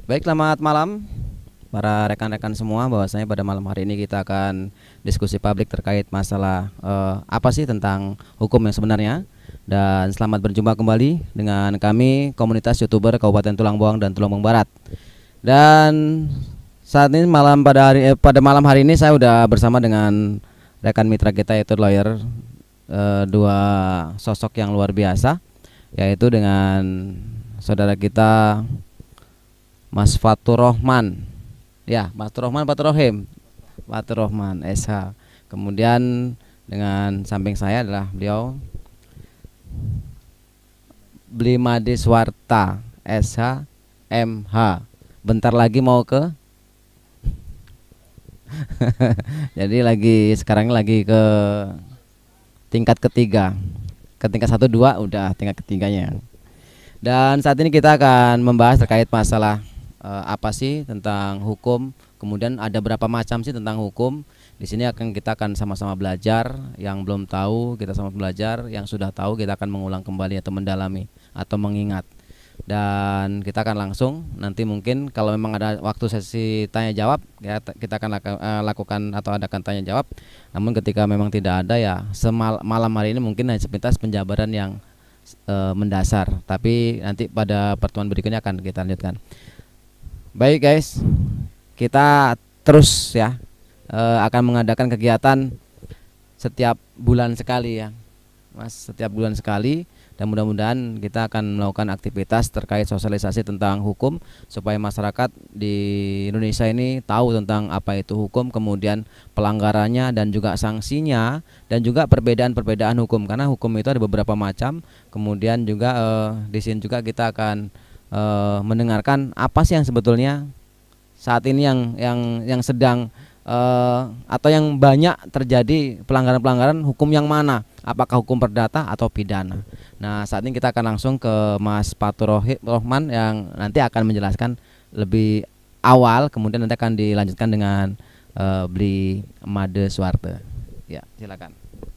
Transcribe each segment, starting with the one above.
Baik, selamat malam para rekan-rekan semua. Bahwasanya pada malam hari ini kita akan diskusi publik terkait masalah apa sih tentang hukum yang sebenarnya. Dan selamat berjumpa kembali dengan kami komunitas YouTuber Kabupaten Tulang Bawang dan Tulang Bawang Barat. Dan saat ini pada malam hari ini saya udah bersama dengan rekan mitra kita yaitu lawyer, dua sosok yang luar biasa, yaitu dengan saudara kita Mas Fatur Rohman, ya Fatur Rohman, Fatur Rohim, Fatur Rohman SH. Kemudian dengan samping saya adalah beliau Blimade Swarta SH MH. Bentar lagi mau ke jadi sekarang lagi ke tingkat ketiga. Ke tingkat 1 2 udah tingkat ketiganya. Dan saat ini kita akan membahas terkait masalah apa sih tentang hukum, kemudian ada berapa macam sih tentang hukum. Di sini kita akan sama-sama belajar. Yang belum tahu kita sama belajar, yang sudah tahu kita akan mengulang kembali atau mendalami atau mengingat. Dan kita akan langsung nanti, mungkin kalau memang ada waktu sesi tanya jawab ya, kita akan lakukan atau adakan tanya jawab. Namun ketika memang tidak ada, ya malam hari ini mungkin hanya sepintas penjabaran yang mendasar, tapi nanti pada pertemuan berikutnya akan kita lanjutkan. Baik guys, kita terus ya akan mengadakan kegiatan setiap bulan sekali ya Mas, setiap bulan sekali. Dan mudah-mudahan kita akan melakukan aktivitas terkait sosialisasi tentang hukum, supaya masyarakat di Indonesia ini tahu tentang apa itu hukum, kemudian pelanggarannya dan juga sanksinya, dan juga perbedaan-perbedaan hukum, karena hukum itu ada beberapa macam. Kemudian juga di sini juga kita akan mendengarkan apa sih yang sebetulnya saat ini yang sedang atau yang banyak terjadi pelanggaran-pelanggaran hukum yang mana, apakah hukum perdata atau pidana. Nah, saat ini kita akan langsung ke Mas Fatur Rohman yang nanti akan menjelaskan lebih awal, kemudian nanti akan dilanjutkan dengan Blimade Swarta. Ya, silakan.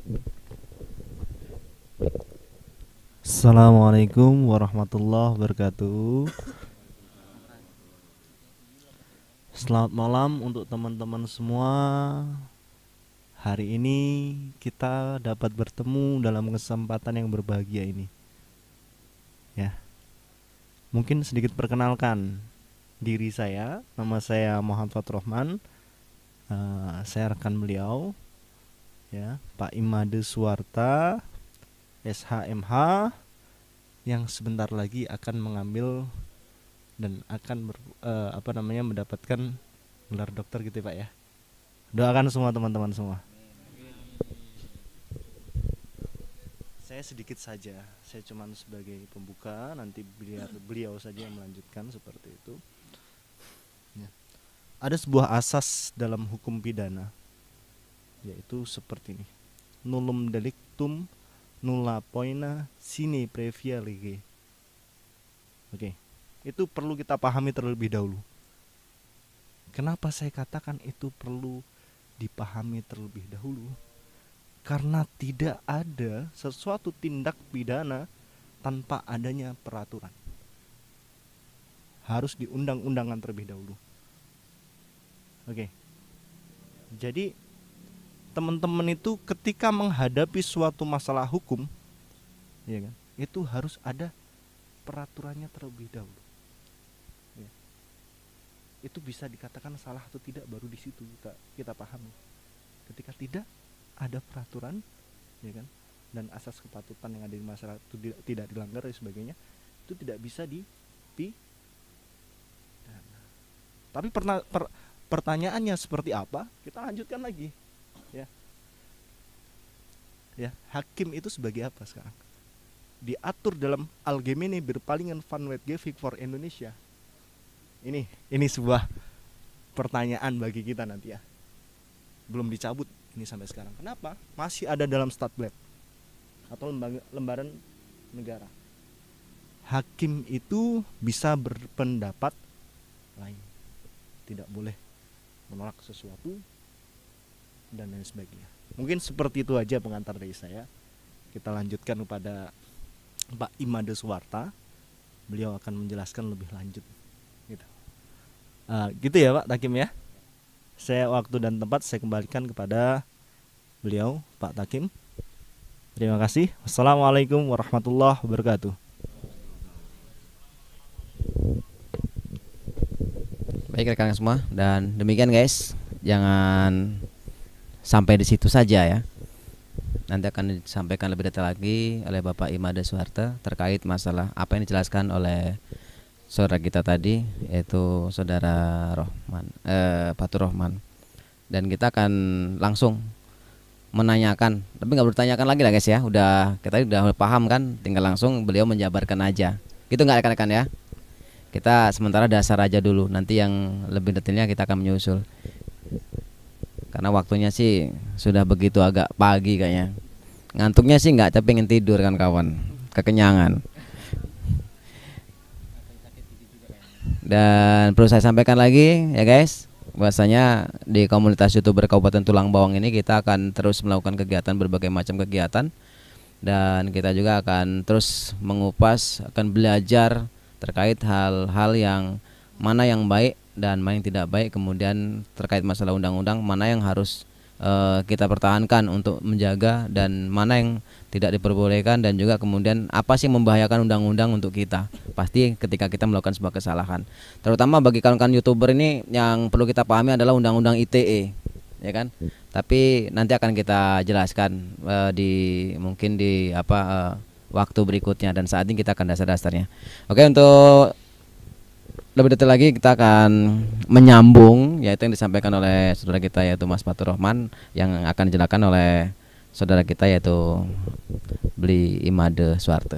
Assalamualaikum warahmatullahi wabarakatuh. Selamat malam untuk teman-teman semua. Hari ini kita dapat bertemu dalam kesempatan yang berbahagia ini. Ya. Mungkin sedikit perkenalkan diri saya. Nama saya Muhammad Fatur Rohman. Saya rekan beliau, ya, Pak Imade Swarta SHMH, yang sebentar lagi akan mengambil dan akan mendapatkan gelar dokter gitu Pak ya. Doakan semua teman-teman semua. Saya sedikit saja, saya cuman sebagai pembuka, nanti biar beliau saja yang melanjutkan seperti itu. Ya. Ada sebuah asas dalam hukum pidana, yaitu seperti ini: nullum delictum nulla poena sine previa lege. Oke, itu perlu kita pahami terlebih dahulu. Kenapa saya katakan itu perlu dipahami terlebih dahulu? Karena tidak ada sesuatu tindak pidana tanpa adanya peraturan. Harus diundang-undangkan terlebih dahulu. Oke. Jadi teman-teman itu ketika menghadapi suatu masalah hukum, ya kan, itu harus ada peraturannya terlebih dahulu. Ya. Itu bisa dikatakan salah atau tidak baru di situ kita pahami. Ketika tidak ada peraturan, ya kan, dan asas kepatutan yang ada di masyarakat itu tidak dilanggar dan sebagainya, itu tidak bisa dipidana. Tapi pertanyaannya seperti apa? Kita lanjutkan lagi, ya. Ya, hakim itu sebagai apa sekarang? Diatur dalam Algemene Bepalingen van Wetgeving for Indonesia. Ini sebuah pertanyaan bagi kita nanti ya. Belum dicabut ini sampai sekarang. Kenapa? Masih ada dalam Staatblad atau lembaran negara. Hakim itu bisa berpendapat lain, tidak boleh menolak sesuatu dan lain sebagainya. Mungkin seperti itu aja pengantar dari saya. Kita lanjutkan kepada Pak Imade Swarta. Beliau akan menjelaskan lebih lanjut gitu. Gitu ya Pak Takim ya. Saya waktu dan tempat saya kembalikan kepada beliau Pak Takim. Terima kasih. Wassalamualaikum warahmatullahi wabarakatuh. Baik rekan semua, dan demikian guys, jangan sampai di situ saja ya. Nanti akan disampaikan lebih detail lagi oleh Bapak Imade Suharto terkait masalah apa yang dijelaskan oleh saudara kita tadi, yaitu saudara Fatur Rahman. Dan kita akan langsung menanyakan, tapi nggak perlu ditanyakan lagi lah guys ya. Kita udah paham kan, tinggal langsung beliau menjabarkan aja. Gitu nggak rekan-rekan ya? Kita sementara dasar aja dulu, nanti yang lebih detailnya kita akan menyusul. Karena waktunya sih sudah begitu agak pagi kayaknya. Ngantuknya sih nggak, tapi pengen tidur kan kawan, kekenyangan. Dan perlu saya sampaikan lagi ya guys, bahwasanya di komunitas YouTuber Kabupaten Tulang Bawang ini kita akan terus melakukan kegiatan, berbagai macam kegiatan. Dan kita juga akan terus mengupas, akan belajar terkait hal-hal yang mana yang baik dan mana yang tidak baik, kemudian terkait masalah undang-undang mana yang harus kita pertahankan untuk menjaga dan mana yang tidak diperbolehkan, dan juga kemudian apa sih membahayakan undang-undang untuk kita pasti ketika kita melakukan sebuah kesalahan. Terutama bagi kawan-kawan YouTuber ini yang perlu kita pahami adalah undang-undang ITE ya kan. Tapi nanti akan kita jelaskan mungkin di waktu berikutnya, dan saat ini kita akan dasar-dasarnya. Oke, untuk lebih detail lagi kita akan menyambung yaitu yang disampaikan oleh saudara kita yaitu Mas Fatur Rahman, yang akan dijelaskan oleh saudara kita yaitu Bli Imade Suharto.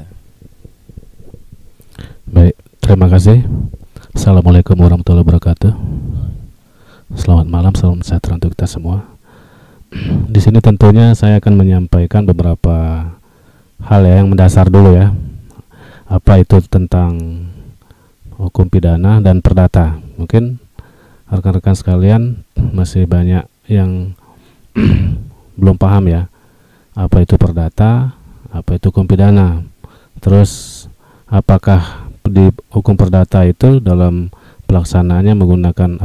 Baik, terima kasih. Assalamualaikum warahmatullahi wabarakatuh. Selamat malam, salam sejahtera untuk kita semua. Di sini tentunya saya akan menyampaikan beberapa hal yang mendasar dulu ya. Apa itu tentang hukum pidana dan perdata. Mungkin rekan-rekan sekalian masih banyak yang belum paham ya. Apa itu perdata, apa itu hukum pidana. Terus apakah di hukum perdata itu dalam pelaksanaannya menggunakan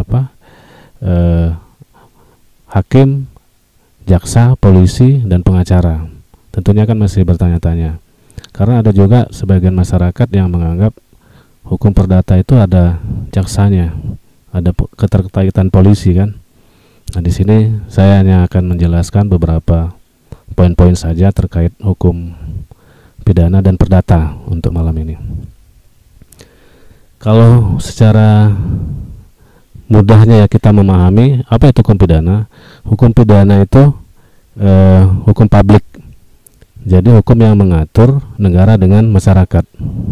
hakim, jaksa, polisi, dan pengacara. Tentunya kan masih bertanya-tanya. Karena ada juga sebagian masyarakat yang menganggap hukum perdata itu ada jaksanya, ada keterkaitan polisi kan. Nah, di sini saya hanya akan menjelaskan beberapa poin-poin saja terkait hukum pidana dan perdata untuk malam ini. Kalau secara mudahnya ya kita memahami apa itu hukum pidana. Hukum pidana itu hukum publik. Jadi hukum yang mengatur negara dengan masyarakat.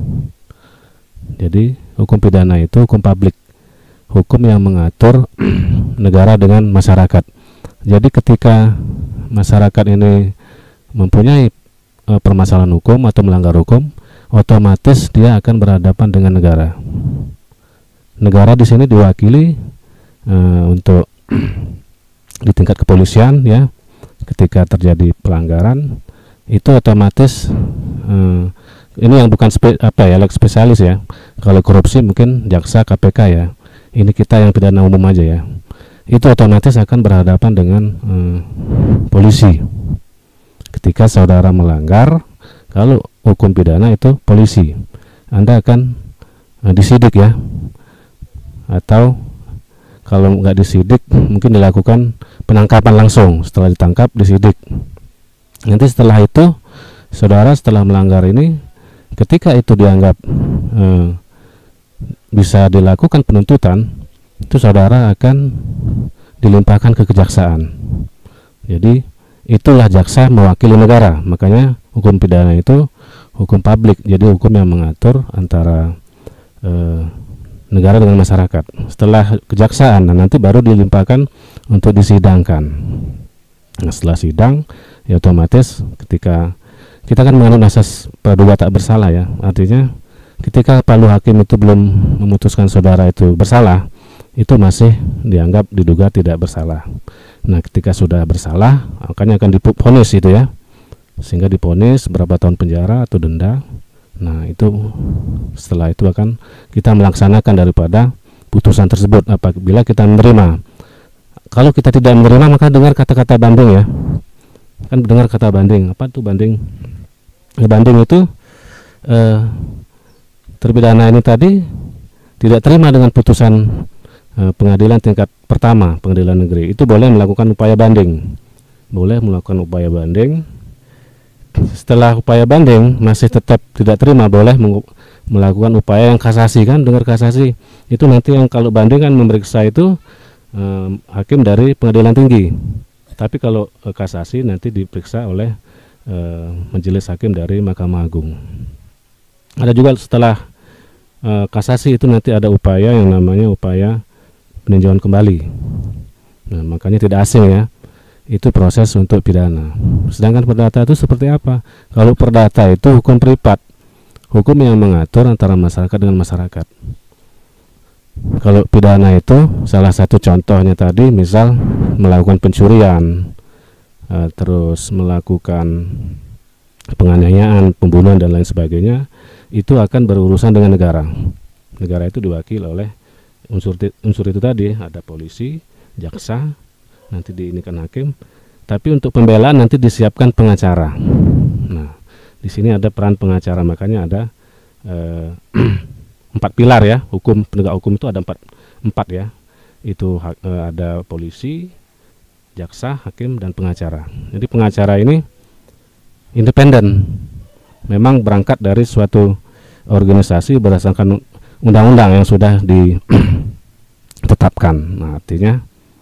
Jadi hukum pidana itu hukum publik, hukum yang mengatur negara dengan masyarakat. Jadi ketika masyarakat ini mempunyai permasalahan hukum atau melanggar hukum, otomatis dia akan berhadapan dengan negara. Negara di sini diwakili untuk di tingkat kepolisian ya. Ketika terjadi pelanggaran itu otomatis ini yang bukan spesialis ya. Kalau korupsi mungkin jaksa, KPK ya. Ini kita yang pidana umum aja ya. Itu otomatis akan berhadapan dengan polisi. Ketika saudara melanggar, kalau hukum pidana itu polisi, Anda akan disidik ya. Atau kalau nggak disidik mungkin dilakukan penangkapan langsung. Setelah ditangkap disidik. Nanti setelah itu saudara setelah melanggar ini, ketika itu dianggap bisa dilakukan penuntutan, itu saudara akan dilimpahkan ke kejaksaan. Jadi itulah jaksa mewakili negara. Makanya hukum pidana itu hukum publik. Jadi hukum yang mengatur antara negara dengan masyarakat. Setelah kejaksaan, nanti baru dilimpahkan untuk disidangkan. Nah, setelah sidang, ya otomatis ketika kita kan menganut asas praduga tak bersalah ya. Artinya ketika palu hakim itu belum memutuskan saudara itu bersalah, itu masih dianggap diduga tidak bersalah. Nah, ketika sudah bersalah, makanya akan divonis itu ya. Sehingga divonis berapa tahun penjara atau denda. Nah, itu setelah itu akan kita melaksanakan daripada putusan tersebut apabila kita menerima. Kalau kita tidak menerima maka dengar kata-kata banding ya. Kan dengar kata banding. Apa itu banding? Banding itu terpidana ini tadi tidak terima dengan putusan pengadilan tingkat pertama, pengadilan negeri, itu boleh melakukan upaya banding. Boleh melakukan upaya banding. Setelah upaya banding masih tetap tidak terima, boleh melakukan upaya yang kasasi, kan dengar kasasi. Itu nanti yang kalau banding kan memeriksa itu hakim dari pengadilan tinggi. Tapi kalau kasasi nanti diperiksa oleh majelis hakim dari Mahkamah Agung. Ada juga setelah kasasi itu nanti ada upaya yang namanya upaya peninjauan kembali. Nah, makanya tidak asing ya. Itu proses untuk pidana. Sedangkan perdata itu seperti apa? Kalau perdata itu hukum privat, hukum yang mengatur antara masyarakat dengan masyarakat. Kalau pidana itu salah satu contohnya tadi, misal melakukan pencurian, terus melakukan penganiayaan, pembunuhan dan lain sebagainya, itu akan berurusan dengan negara. Negara itu diwakili oleh unsur itu tadi, ada polisi, jaksa, nanti diinikan hakim. Tapi untuk pembelaan nanti disiapkan pengacara. Nah, di sini ada peran pengacara, makanya ada 4 pilar ya. Hukum, penegak hukum itu ada empat ya. Itu ada polisi, jaksa, hakim, dan pengacara. Jadi pengacara ini independen, memang berangkat dari suatu organisasi berdasarkan undang-undang yang sudah ditetapkan. Nah, artinya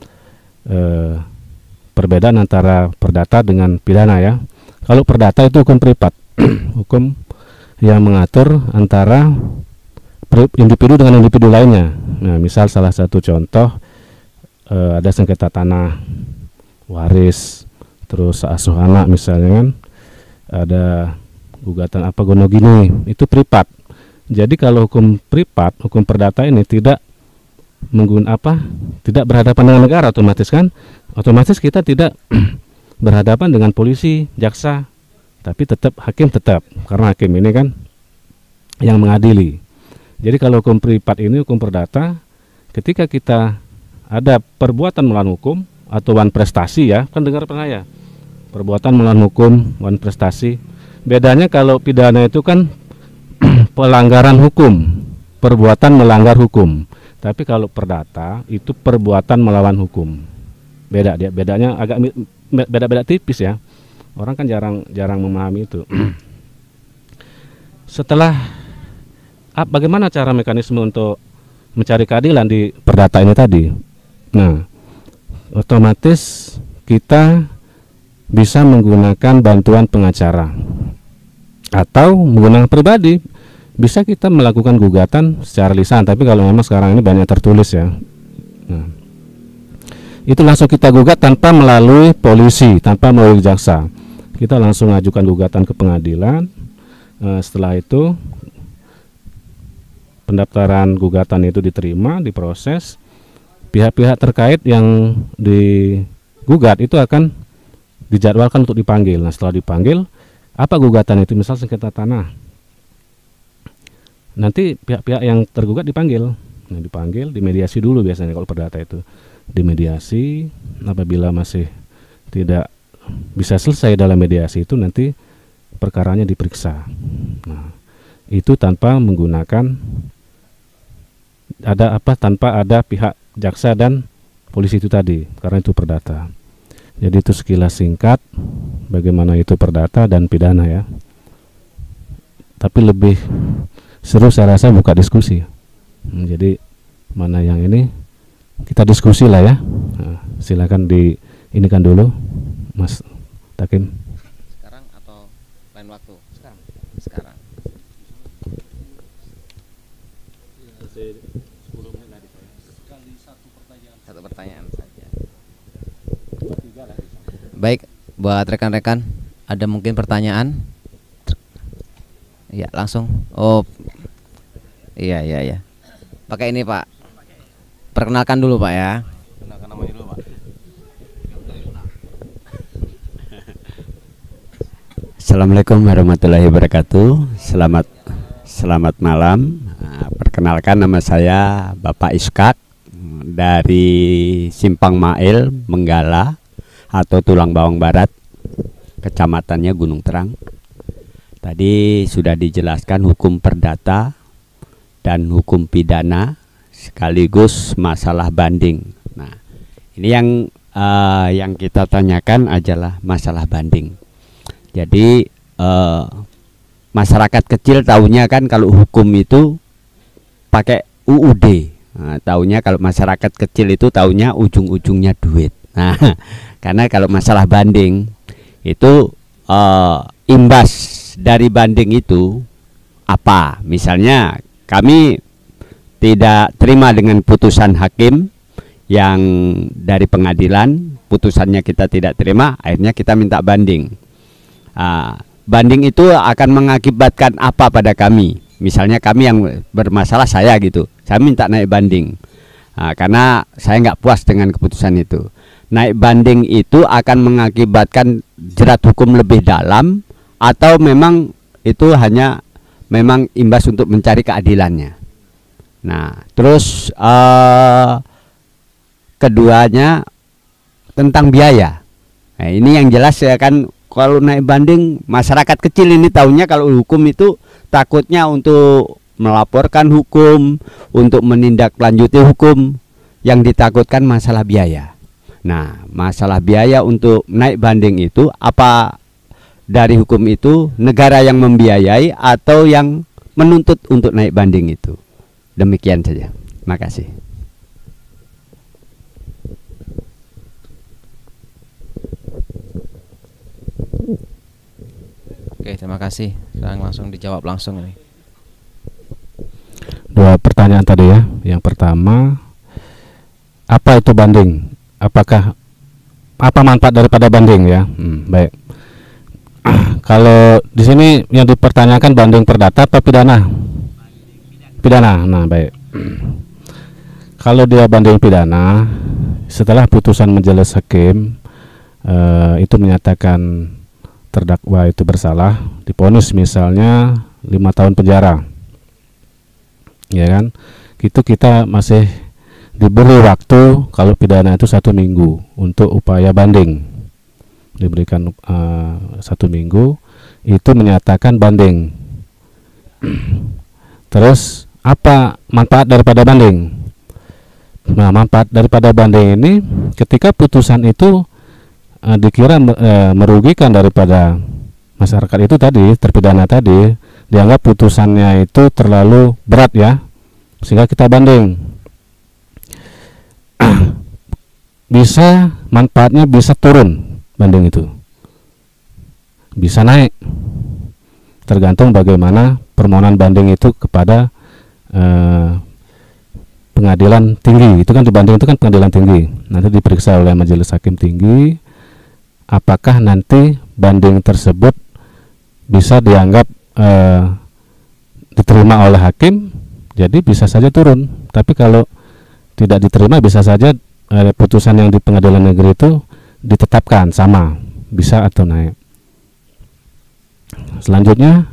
perbedaan antara perdata dengan pidana ya. Kalau perdata itu hukum privat, hukum yang mengatur antara individu dengan individu lainnya. Nah, misal salah satu contoh ada sengketa tanah, waris, terus asuh anak misalnya kan, ada gugatan apa gono gini, itu privat. Jadi kalau hukum privat, hukum perdata ini tidak tidak berhadapan dengan negara, otomatis kan, otomatis kita tidak berhadapan dengan polisi, jaksa, tapi tetap hakim tetap, karena hakim ini kan yang mengadili. Jadi kalau hukum privat ini, hukum perdata, ketika kita ada perbuatan melawan hukum atau wan prestasi ya, kan dengar pernah ya, perbuatan melawan hukum, wan prestasi. Bedanya kalau pidana itu kan pelanggaran hukum, perbuatan melanggar hukum. Tapi kalau perdata itu perbuatan melawan hukum. Beda dia, bedanya agak beda-beda tipis ya. Orang kan jarang memahami itu. Setelah bagaimana cara mekanisme untuk mencari keadilan di perdata ini tadi? Nah, otomatis kita bisa menggunakan bantuan pengacara atau menggunakan pribadi. Bisa kita melakukan gugatan secara lisan, tapi kalau memang sekarang ini banyak tertulis ya. Nah, itu langsung kita gugat tanpa melalui polisi, tanpa melalui jaksa. Kita langsung ajukan gugatan ke pengadilan. Setelah itu pendaftaran gugatan itu diterima, diproses. Pihak-pihak terkait yang digugat itu akan dijadwalkan untuk dipanggil. Nah, setelah dipanggil, apa gugatan itu? Misal sengketa tanah. Nanti pihak-pihak yang tergugat dipanggil. Nah, dipanggil, dimediasi dulu biasanya kalau perdata itu. Dimediasi, apabila masih tidak bisa selesai dalam mediasi itu nanti perkaranya diperiksa. Nah, itu tanpa menggunakan tanpa ada pihak jaksa dan polisi itu tadi, karena itu perdata. Jadi itu sekilas singkat bagaimana itu perdata dan pidana ya. Tapi lebih seru saya rasa buka diskusi. Jadi mana yang ini kita diskusi lah ya. Nah, silakan diinikan dulu Mas Takim. Sekarang atau lain waktu? Sekarang. Satu pertanyaan saja. Baik, buat rekan-rekan ada mungkin pertanyaan? Ya, langsung. Oh. Iya. Pakai ini, Pak. Perkenalkan dulu, Pak ya. Perkenalkan namanya dulu, Pak. Assalamualaikum warahmatullahi wabarakatuh. Selamat malam. Perkenalkan, nama saya Bapak Iskak dari Simpang Mail, Menggala atau Tulang Bawang Barat, kecamatannya Gunung Terang. Tadi sudah dijelaskan hukum perdata dan hukum pidana sekaligus masalah banding. Nah, ini yang kita tanyakan adalah masalah banding. Jadi masyarakat kecil taunya kan kalau hukum itu pakai UUD. Nah, taunya kalau masyarakat kecil itu taunya ujung-ujungnya duit. Nah, karena kalau masalah banding itu imbas dari banding itu apa? Misalnya kami tidak terima dengan putusan hakim yang dari pengadilan, putusannya kita tidak terima, akhirnya kita minta banding. Banding itu akan mengakibatkan apa pada kami? Misalnya kami yang bermasalah, saya gitu, saya minta naik banding karena saya nggak puas dengan keputusan itu. Naik banding itu akan mengakibatkan jerat hukum lebih dalam atau memang itu hanya memang imbas untuk mencari keadilannya. Nah, terus keduanya tentang biaya. Nah, ini yang jelas ya kan. Kalau naik banding, masyarakat kecil ini tahunya kalau hukum itu takutnya untuk melaporkan hukum, untuk menindaklanjuti hukum, yang ditakutkan masalah biaya. Nah, masalah biaya untuk naik banding itu apa dari hukum itu negara yang membiayai atau yang menuntut untuk naik banding itu? Demikian saja. Terima kasih. Oke, terima kasih. Sekarang langsung dijawab langsung ini. Dua pertanyaan tadi ya. Yang pertama, apa itu banding? Apa manfaat daripada banding ya? Baik. Kalau di sini yang dipertanyakan banding perdata atau pidana? Pidana. Nah, baik. Kalau dia banding pidana, setelah putusan majelis hakim itu menyatakan terdakwa itu bersalah, divonis misalnya 5 tahun penjara, ya kan? Itu kita masih diberi waktu, kalau pidana itu 1 minggu untuk upaya banding, diberikan 1 minggu itu menyatakan banding. Terus apa manfaat daripada banding? Nah, manfaat daripada banding ini ketika putusan itu dikira merugikan daripada masyarakat itu tadi, terpidana tadi, dianggap putusannya itu terlalu berat ya, sehingga kita banding. Bisa manfaatnya bisa turun, banding itu bisa naik, tergantung bagaimana permohonan banding itu kepada pengadilan tinggi. Itu kan dibanding itu kan pengadilan tinggi, nanti diperiksa oleh majelis hakim tinggi apakah nanti banding tersebut bisa dianggap diterima oleh hakim, jadi bisa saja turun. Tapi kalau tidak diterima, bisa saja putusan yang di pengadilan negeri itu ditetapkan sama, bisa atau naik. Selanjutnya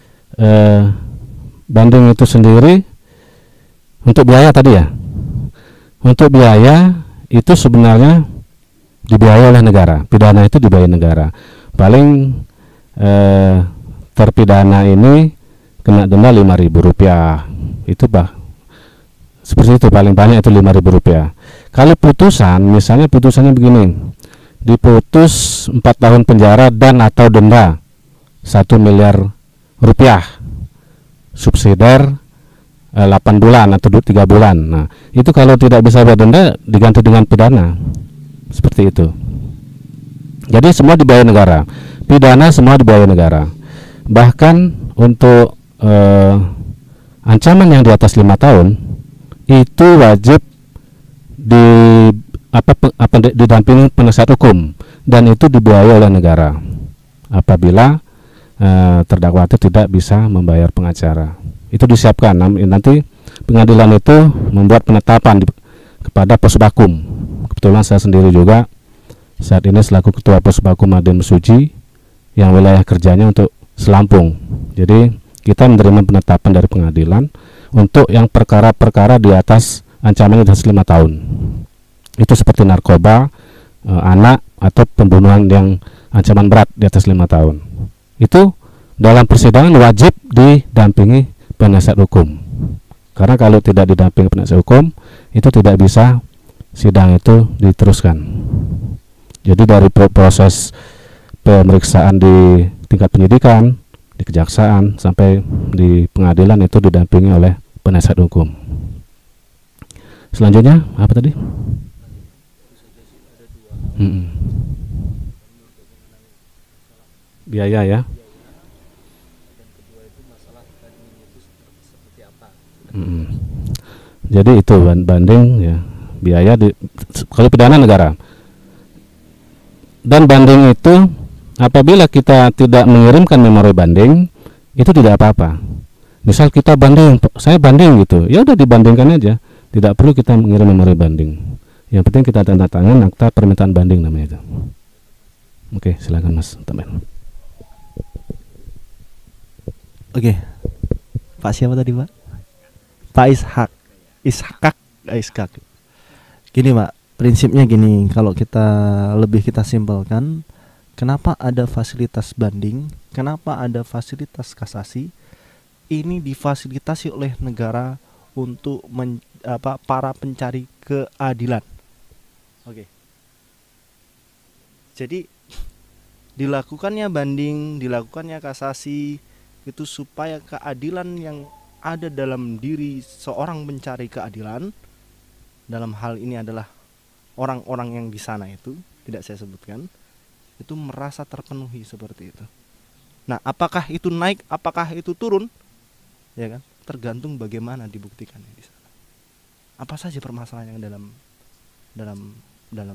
banding itu sendiri untuk biaya tadi ya. Untuk biaya itu sebenarnya dibiayai oleh negara. Pidana itu dibiayai negara. Paling terpidana ini kena denda Rp5.000. Itu seperti itu, paling banyak itu Rp5.000. Kalau putusan, misalnya putusannya begini, diputus 4 tahun penjara dan atau denda 1 miliar rupiah, subsidiar 8 bulan atau 3 bulan. Nah, itu kalau tidak bisa berdenda diganti dengan pidana. Seperti itu. Jadi semua dibayar negara. Pidana semua dibayar negara. Bahkan untuk ancaman yang di atas 5 tahun itu wajib didampingi penasihat hukum, dan itu dibiayai oleh negara apabila terdakwa itu tidak bisa membayar pengacara. Itu disiapkan. Nanti pengadilan itu membuat penetapan kepada Posbakum. Kebetulan saya sendiri juga saat ini selaku ketua Posbakum Madin Mesuji yang wilayah kerjanya untuk Selampung. Jadi kita menerima penetapan dari pengadilan untuk yang perkara-perkara di atas ancamannya di atas 5 tahun. Itu seperti narkoba, anak, atau pembunuhan yang ancaman berat di atas 5 tahun. Itu dalam persidangan wajib didampingi penasihat hukum. Karena kalau tidak didampingi penasihat hukum, itu tidak bisa sidang itu diteruskan. Jadi dari proses pemeriksaan di tingkat penyidikan, di kejaksaan, sampai di pengadilan itu didampingi oleh penasihat hukum. Selanjutnya apa tadi? Biaya ya. Jadi itu banding ya, biaya kalau pidana negara. Dan banding itu apabila kita tidak mengirimkan memori banding itu tidak apa-apa. Misal kita banding, saya banding gitu, ya udah dibandingkan aja, tidak perlu kita mengirim memori banding. Yang penting kita tanda tangan akta permintaan banding namanya itu. Oke, silakan Mas Tamen. Oke. Pak siapa tadi, Pak? Pak Ishak. Gini, Pak, prinsipnya gini, kalau kita simpelkan, kenapa ada fasilitas banding, kenapa ada fasilitas kasasi? Ini difasilitasi oleh negara untuk para pencari keadilan. Oke. Jadi dilakukannya banding, dilakukannya kasasi itu supaya keadilan yang ada dalam diri seorang pencari keadilan, dalam hal ini adalah orang-orang yang di sana itu, tidak saya sebutkan, itu merasa terpenuhi seperti itu. Nah, apakah itu naik, apakah itu turun? Ya kan? Tergantung bagaimana dibuktikannya di sana. Apa saja permasalahan yang dalam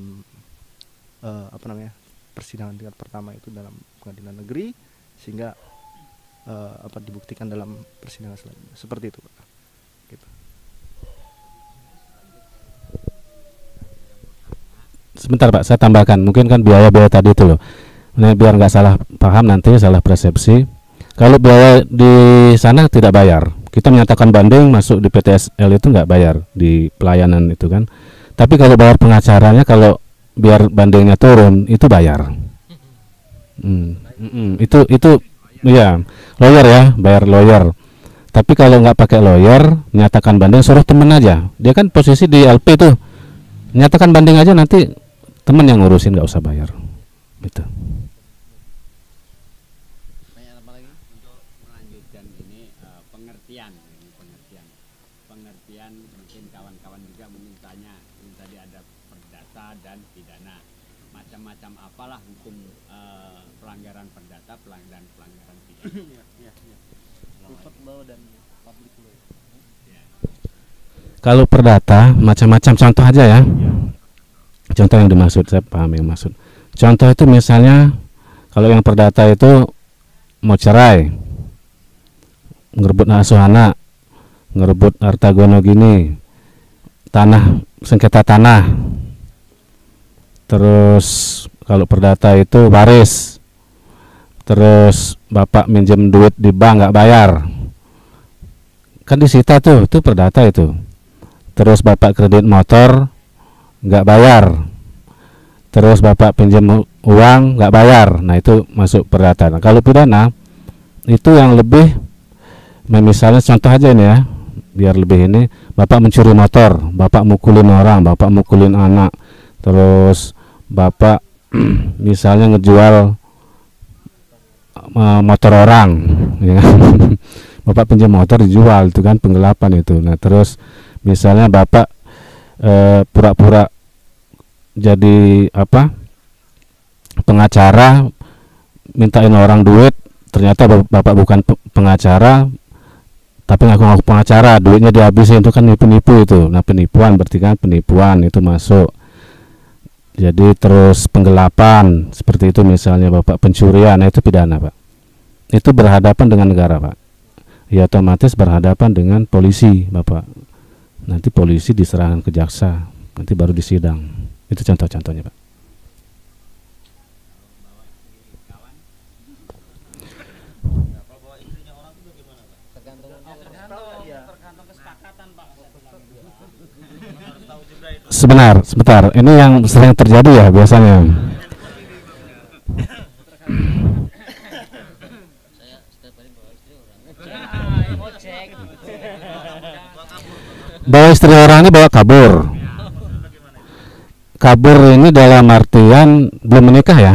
persidangan tingkat pertama itu dalam pengadilan negeri, sehingga dibuktikan dalam persidangan selanjutnya. Seperti itu, Pak. Gitu. Sebentar Pak, saya tambahkan, mungkin kan biaya-biaya tadi itu loh. Nah, biar nggak salah paham nanti, salah persepsi. Kalau biaya di sana tidak bayar, kita menyatakan banding masuk di PTSL itu nggak bayar di pelayanan itu kan. Tapi kalau bayar pengacaranya, kalau biar bandingnya turun itu bayar. Itu ya lawyer ya, bayar lawyer. Tapi kalau nggak pakai lawyer, menyatakan banding suruh temen aja. Dia kan posisi di LP tuh, menyatakan banding aja, nanti temen yang ngurusin, nggak usah bayar. Gitu. Pengertian mungkin kawan-kawan juga mungkin tanya, ini tadi ada perdata dan pidana, macam-macam apalah hukum pelanggaran perdata, pelanggaran pidana. Kalau perdata macam-macam, contoh aja ya. Contoh yang dimaksud, saya paham yang maksud. Contoh itu misalnya kalau yang perdata itu mau cerai, ngerebut asuh anak, ngerebut harta gono gini, tanah, sengketa tanah. Terus kalau perdata itu waris. Terus bapak minjem duit di bank nggak bayar, kan disita tuh, itu perdata itu. Terus bapak kredit motor nggak bayar, terus bapak pinjam uang nggak bayar, nah itu masuk perdata. Nah, kalau pidana itu yang lebih, misalnya contoh aja ini ya, biar lebih ini, bapak mencuri motor, bapak mukulin orang, bapak mukulin anak, terus bapak misalnya ngejual motor orang, ya. Bapak pinjam motor dijual, itu kan penggelapan itu. Nah terus misalnya bapak pura-pura jadi pengacara, mintain orang duit, ternyata bapak bukan pengacara tapi ngaku-ngaku pengacara, duitnya dihabisin, itu kan nipu-nipu itu. Nah penipuan, berarti kan penipuan itu masuk. Jadi terus penggelapan seperti itu, misalnya bapak pencurian, nah itu pidana Pak. Itu berhadapan dengan negara Pak, ya otomatis berhadapan dengan polisi bapak. Nanti polisi diserahkan ke jaksa, nanti baru disidang. Itu contoh-contohnya Pak. Sebentar. Ini yang sering terjadi ya biasanya. Bawa istri orang ini bawa kabur. Kabur ini dalam artian belum menikah ya?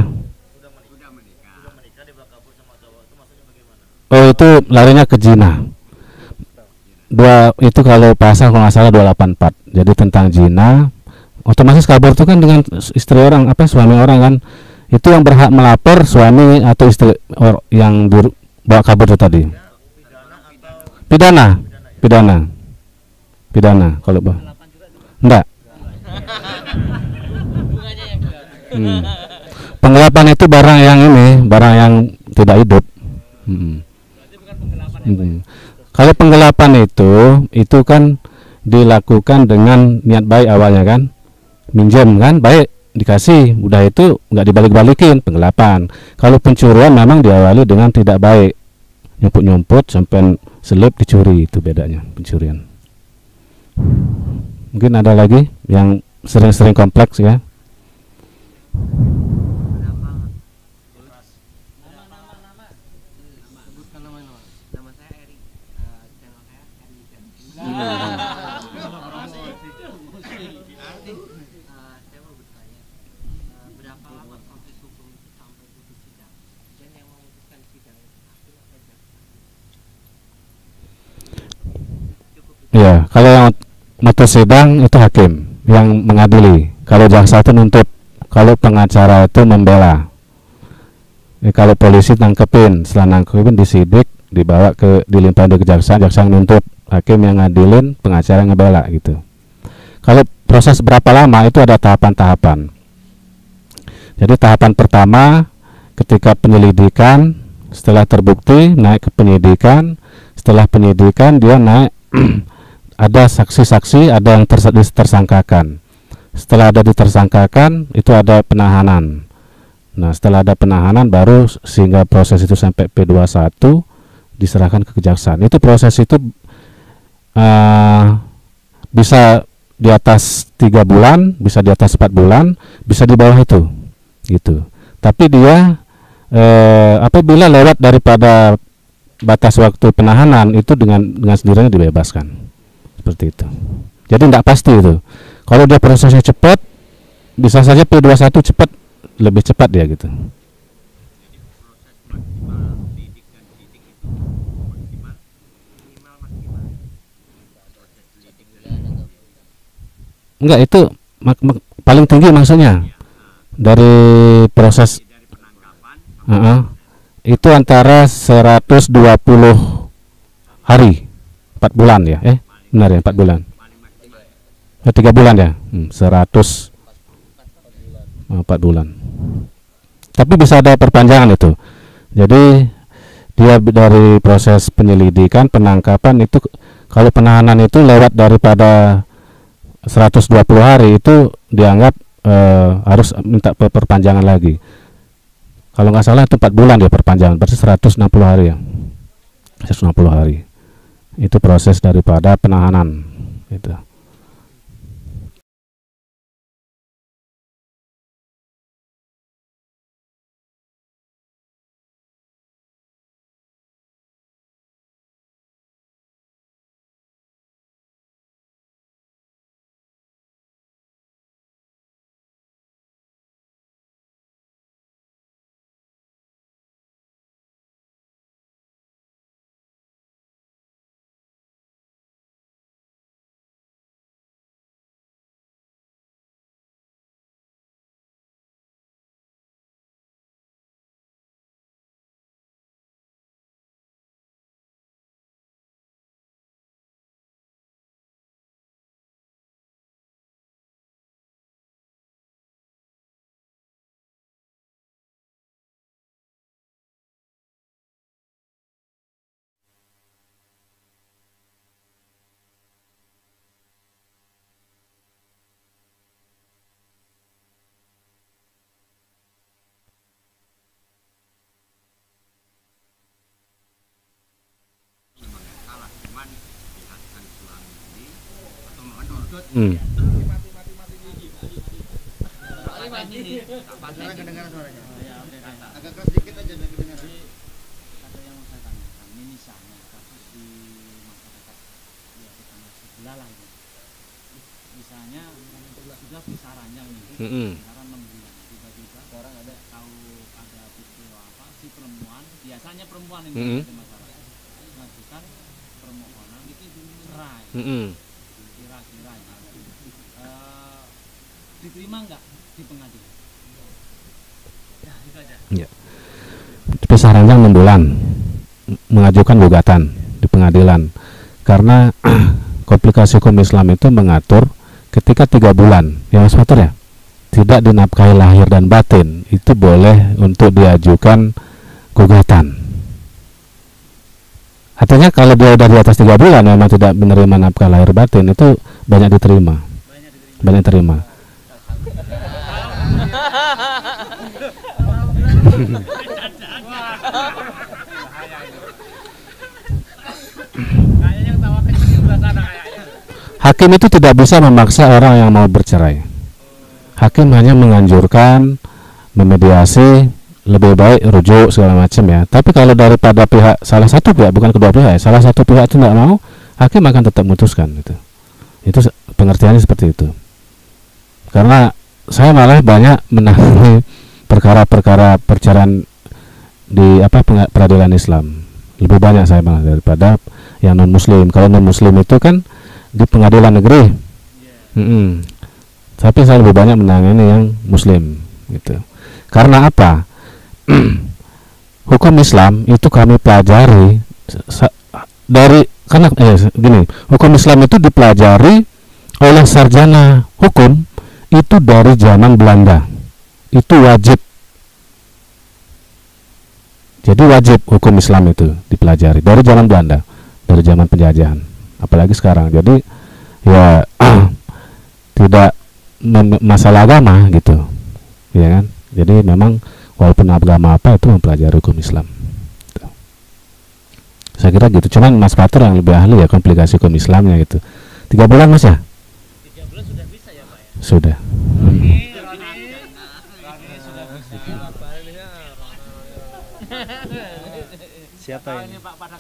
Oh, itu larinya ke zina. Dua itu kalau pasal kalau nggak salah 284. Jadi tentang zina. Otomatis kabur itu kan dengan istri orang, apa suami orang kan. Itu yang berhak melapor suami atau istri yang bawa kabur itu tadi. Pidana kalau enggak. Penggelapan itu barang yang tidak hidup. Kalau penggelapan itu kan dilakukan dengan niat baik awalnya kan, minjem kan baik dikasih, udah itu nggak dibalik-balikin, penggelapan. Kalau pencurian memang diawali dengan tidak baik, nyumput sampai selip dicuri, itu bedanya pencurian. Mungkin ada lagi yang sering-sering kompleks ya. Ya, kalau yang mutus sidang itu hakim yang mengadili. Kalau jaksa itu nuntut, kalau pengacara itu membela. Kalau polisi tangkepin, setelah nangkepin disidik, dibawa dilimpahkan ke kejaksaan, jaksa nuntut, hakim yang ngadilin, pengacara yang ngebela gitu. Kalau proses berapa lama itu ada tahapan-tahapan. Jadi tahapan pertama ketika penyelidikan, setelah terbukti naik ke penyidikan, setelah penyidikan dia naik ada saksi-saksi, ada yang tersangkakan. Setelah ada ditersangkakan, itu ada penahanan. Nah, setelah ada penahanan baru sehingga proses itu sampai P21 diserahkan ke kejaksaan. Itu proses itu bisa di atas 3 bulan, bisa di atas 4 bulan, bisa di bawah itu, gitu. Tapi dia apabila lewat daripada batas waktu penahanan itu dengan sendirinya dibebaskan. Seperti itu. Jadi tidak pasti itu. Kalau dia prosesnya cepat, bisa saja P21 cepat, lebih cepat dia gitu. Enggak, itu paling tinggi maksudnya dari proses itu antara 120 hari 4 bulan ya benar ya 4 bulan 3 bulan ya 100 4 bulan tapi bisa ada perpanjangan itu. Jadi dia dari proses penyelidikan penangkapan itu kalau penahanan itu lewat daripada 120 hari itu dianggap harus minta perpanjangan lagi. Kalau nggak salah itu 4 bulan dia perpanjangan, berarti 160 hari ya. 160 hari. Itu proses daripada penahanan gitu. Hmm. Misalnya sudah kisarannya nih, Mm-mm. kisaran 6 bulan, tiba-tiba orang ada tahu ada peristiwa apa si perempuan, biasanya perempuan ini Mm-mm. ada masalah, mengajukan permohonan itu cerai, Mm-mm. kira-kira diterima nggak di pengadilan? Ya itu aja. Ya. Pisah ranjang 6 bulan mengajukan gugatan di pengadilan karena komplikasi hukum Islam itu mengatur ketika 3 bulan ya Mas Fatur ya tidak dinafkahi lahir dan batin itu boleh untuk diajukan gugatan. Artinya kalau dia udah di atas 3 bulan memang tidak menerima nafkah lahir batin itu banyak diterima. Banyak diterima. Hakim itu tidak bisa memaksa orang yang mau bercerai. Hakim hanya menganjurkan, memediasi, lebih baik rujuk segala macam ya. Tapi kalau daripada pihak salah satu pihak, bukan kedua pihak, ya, salah satu pihak itu tidak mau, hakim akan tetap memutuskan itu. Itu pengertiannya seperti itu. Karena saya malah banyak menangani perkara-perkara perceraian di peradilan Islam. Lebih banyak saya malah daripada yang non muslim. Kalau non muslim itu kan di pengadilan negeri. Tapi saya lebih banyak menangani yang muslim gitu. Karena apa? Hukum Islam itu kami pelajari dari gini, hukum Islam itu dipelajari oleh sarjana hukum itu dari zaman Belanda. Itu wajib. Jadi wajib hukum Islam itu dipelajari dari zaman Belanda, dari zaman penjajahan. Apalagi sekarang. Jadi ya tidak masalah agama gitu. Ya kan? Jadi memang walaupun agama apa itu mempelajari hukum Islam. Gitu. Saya kira gitu. Cuman Mas Fatur yang lebih ahli ya komplikasi hukum Islamnya gitu. 3 bulan Mas ya? 3 bulan sudah bisa ya Pak ya? Sudah. Siapa ini? Pak pada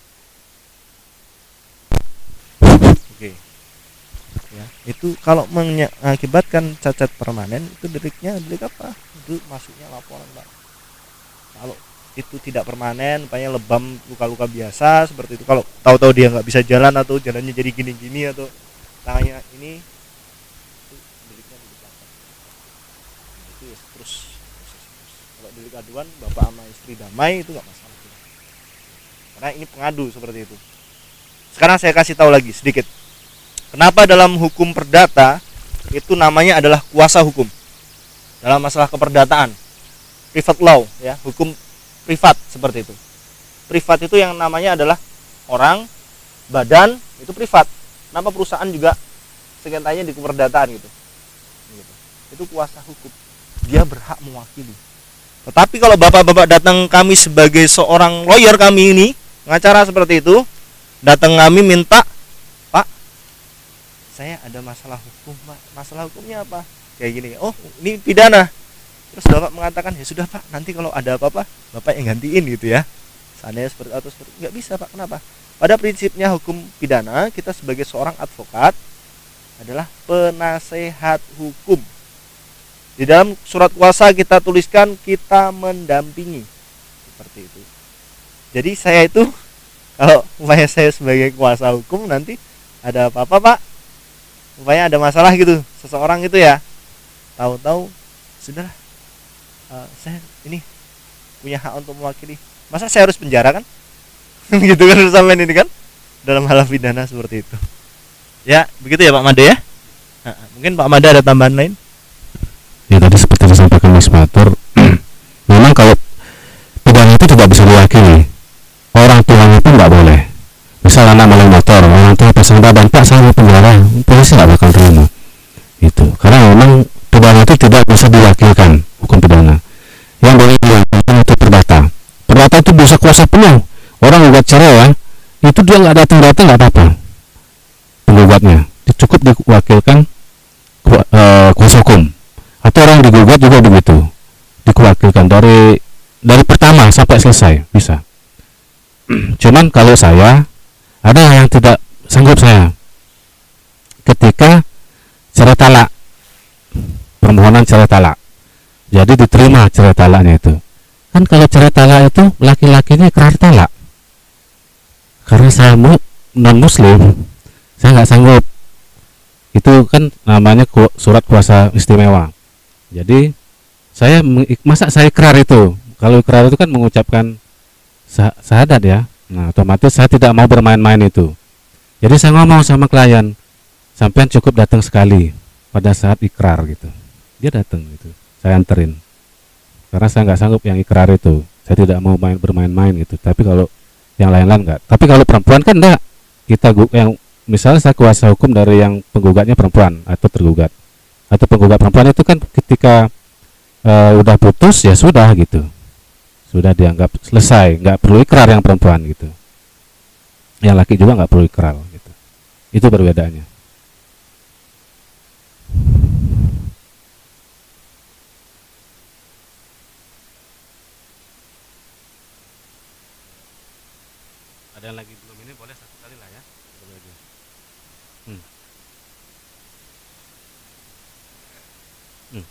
Oke. Ya, itu kalau mengakibatkan cacat permanen itu deliknya delik apa? Itu masuknya laporan, Pak. Kalau itu tidak permanen, umpamanya lebam, luka-luka biasa seperti itu. Kalau tahu-tahu dia nggak bisa jalan atau jalannya jadi gini-gini atau tangannya ini, itu deliknya delik apa? Itu ya terus. Kalau delik aduan bapak sama istri damai itu nggak masalah. Karena ini pengadu seperti itu. Sekarang saya kasih tahu lagi sedikit. Kenapa dalam hukum perdata itu namanya adalah kuasa hukum dalam masalah keperdataan, private law ya, hukum privat seperti itu. Privat itu yang namanya adalah orang, badan itu privat. Kenapa perusahaan juga sengketanya di keperdataan gitu. Itu kuasa hukum. Dia berhak mewakili. Tetapi kalau bapak-bapak datang kami sebagai seorang lawyer kami ini, pengacara seperti itu, datang kami minta, Pak, saya ada masalah hukum, Pak. Masalah hukumnya apa? Kayak gini. Oh, ini pidana. Terus bapak mengatakan, ya sudah Pak, nanti kalau ada apa-apa, bapak yang gantiin gitu ya. Seandainya seperti atau seperti nggak bisa Pak. Kenapa? Pada prinsipnya hukum pidana, kita sebagai seorang advokat adalah penasehat hukum. Di dalam surat kuasa kita tuliskan kita mendampingi seperti itu. Jadi saya itu kalau upaya saya sebagai kuasa hukum nanti ada apa-apa Pak, upaya ada masalah gitu seseorang gitu ya, tahu-tahu sudahlah, saya ini punya hak untuk mewakili, masa saya harus penjara kan? Gitu kan sampai ini kan dalam hal pidana seperti itu. Ya begitu ya Pak Made ya. Mungkin Pak Made ada tambahan lain? Ya tadi seperti disampaikan Mas Fatur, memang kalau pidana itu tidak bisa diwakili, orang tuanya pun nggak boleh. Misal anak maling motor, orang tua pasang badan, Pak saya mau penjara, polisi nggak bakal terima. Itu karena memang pidana itu tidak bisa diwakilkan hukum pidana. Yang boleh diwakilkan itu perdata. Perdata itu bisa kuasa penuh. Orang gugat cerai ya, itu dia nggak datang nggak apa-apa. Penggugatnya cukup diwakilkan kuasa hukum, atau orang digugat juga begitu, diwakilkan dari pertama sampai selesai bisa. Cuman kalau saya ada yang tidak sanggup saya ketika cerai talak, permohonan cerai talak, jadi diterima cerai talaknya itu. Kan kalau cerai talak itu laki-lakinya ikrar talak. Karena saya non muslim, saya nggak sanggup. Itu kan namanya surat kuasa istimewa. Jadi masa saya ikrar itu? Kalau ikrar itu kan mengucapkan syahadat ya. Nah, otomatis saya tidak mau bermain-main itu. Jadi saya ngomong sama klien, sampean cukup datang sekali pada saat ikrar gitu. Dia datang gitu, saya anterin. Karena saya nggak sanggup yang ikrar itu. Saya tidak mau bermain-main gitu. Tapi kalau yang lain-lain enggak. Tapi kalau perempuan kan enggak. Kita yang misalnya saya kuasa hukum dari yang penggugatnya perempuan atau tergugat. Atau penggugat perempuan itu kan ketika udah putus ya sudah gitu. Sudah dianggap selesai, nggak perlu ikrar yang perempuan gitu. Yang laki juga nggak perlu ikrar gitu. Itu perbedaannya. Ada yang lagi belum ini boleh satu kali lah ya. Boleh aja. Hmm. Hmm.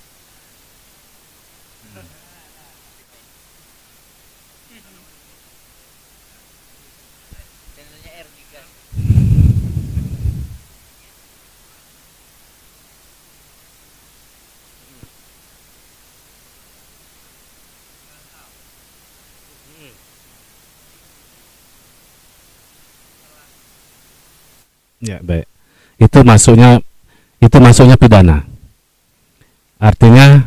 Ya, baik. Itu masuknya pidana. Artinya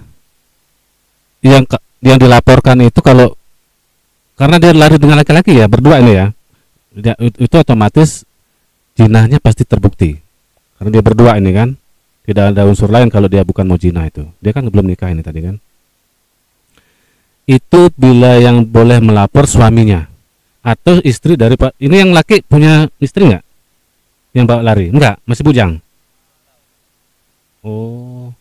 yang dilaporkan itu kalau karena dia lari dengan laki-laki ya, berdua ini ya. Itu otomatis jinahnya pasti terbukti. Karena dia berdua ini kan. Tidak ada unsur lain kalau dia bukan mau jinah itu. Dia kan belum nikah ini tadi kan. Itu bila yang boleh melapor suaminya atau istri dari Pak. Ini yang laki punya istri nggak? Yang bawa lari? Enggak, masih bujang. Oh.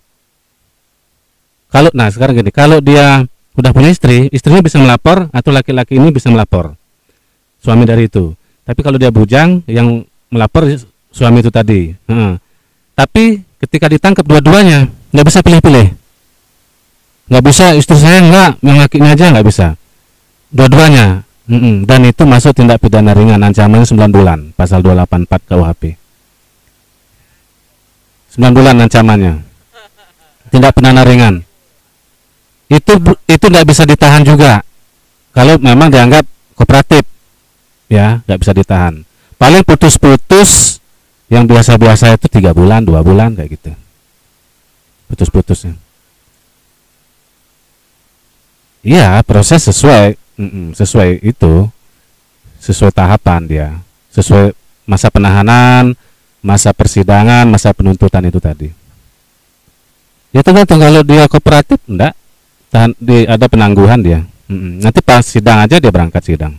Nah sekarang gini, kalau dia udah punya istri, istrinya bisa melapor atau laki-laki ini bisa melapor. Suami dari itu. Tapi kalau dia bujang, yang melapor suami itu tadi. Tapi ketika ditangkap dua-duanya, nggak bisa pilih-pilih. Nggak bisa istri saya enggak, yang lakinya aja nggak bisa. Dua-duanya. Dan itu masuk tindak pidana ringan, ancamannya 9 bulan, pasal 284 KUHP. 9 bulan ancamannya. Tindak pidana ringan. Itu tidak bisa ditahan juga. Kalau memang dianggap kooperatif, ya nggak bisa ditahan. Paling putus-putus yang biasa-biasa itu 3 bulan, 2 bulan kayak gitu. Putus-putusnya. Iya, proses sesuai itu, sesuai tahapan dia, sesuai masa penahanan, masa persidangan, masa penuntutan itu tadi. Ya tergantung, kalau dia kooperatif enggak, ada penangguhan dia. Nanti pas sidang aja dia berangkat sidang.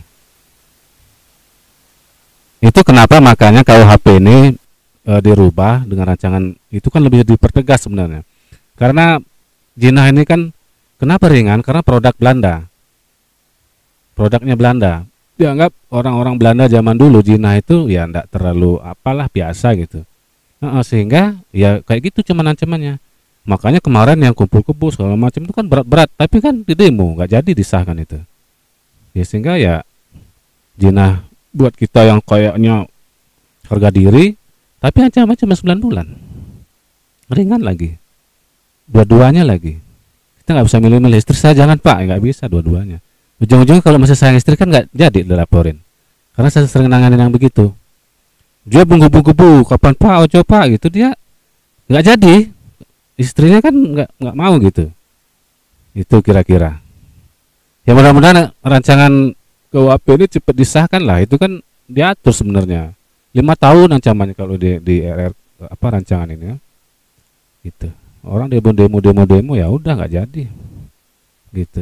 Itu kenapa makanya KUHP ini dirubah dengan rancangan itu kan lebih dipertegas sebenarnya. Karena jinah ini kan kenapa ringan? Karena produk Belanda. Produknya Belanda. Dianggap orang-orang Belanda zaman dulu jinah itu ya enggak terlalu apalah, biasa gitu. Sehingga ya kayak gitu cuman ancamannya. Makanya kemarin yang kumpul-kumpul segala macam itu kan berat-berat, tapi kan di demo nggak jadi disahkan itu. Ya sehingga ya jinah buat kita yang kayaknya harga diri, tapi ancaman cuma 9 bulan. Ringan lagi. Dua-duanya lagi. Kita nggak bisa milih-milih, istri saya jangan Pak, nggak bisa dua-duanya. Ujung-ujungnya kalau masih sayang istri kan nggak jadi dilaporin. Karena saya sering nanganin yang begitu. Dia bunggu-bunggu, kapan Pak, ojo Pak gitu, dia nggak jadi. Istrinya kan nggak mau gitu. Itu kira-kira. Ya mudah-mudahan rancangan KUHP ini cepat disahkan lah. Itu kan diatur sebenarnya 5 tahun ancamannya kalau di RR rancangan ini ya. Gitu. Orang demo ya udah nggak jadi. Gitu.